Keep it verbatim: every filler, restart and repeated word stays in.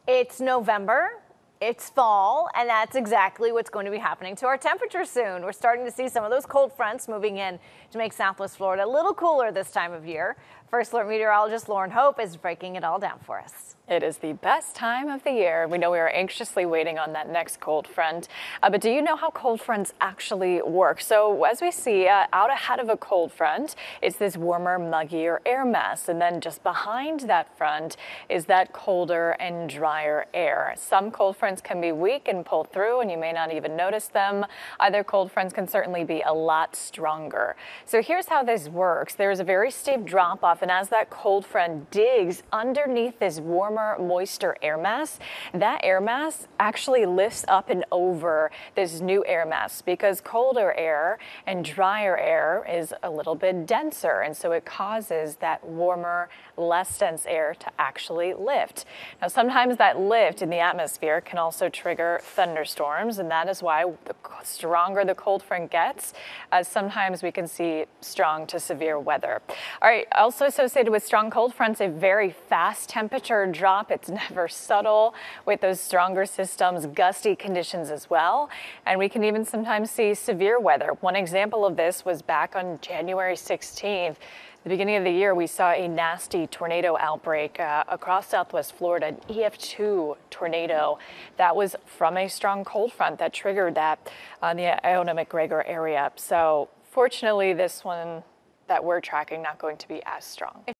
It's November, it's fall, and that's exactly what's going to be happening to our temperatures soon. We're starting to see some of those cold fronts moving in to make Southwest Florida a little cooler this time of year. First Alert meteorologist Lauren Hope is breaking it all down for us. It is the best time of the year. We know we are anxiously waiting on that next cold front. Uh, but do you know how cold fronts actually work? So as we see uh, out ahead of a cold front, it's this warmer, muggier air mass. And then just behind that front is that colder and drier air. Some cold fronts can be weak and pull through, and you may not even notice them. Other cold fronts can certainly be a lot stronger. So here's how this works. There's a very steep drop off, and as that cold front digs underneath this warmer, moister air mass, that air mass actually lifts up and over this new air mass because colder air and drier air is a little bit denser, and so it causes that warmer, less dense air to actually lift. Now, sometimes that lift in the atmosphere can also trigger thunderstorms, and that is why the stronger the cold front gets, uh, sometimes we can see strong to severe weather. All right, also associated with strong cold fronts, a very fast temperature drop. It's never subtle with those stronger systems, gusty conditions as well. And we can even sometimes see severe weather. One example of this was back on January sixteenth. At the beginning of the year, we saw a nasty tornado outbreak uh, across Southwest Florida, an E F two tornado that was from a strong cold front that triggered that on the Iona-McGregor area. So fortunately, this one that we're tracking not going to be as strong.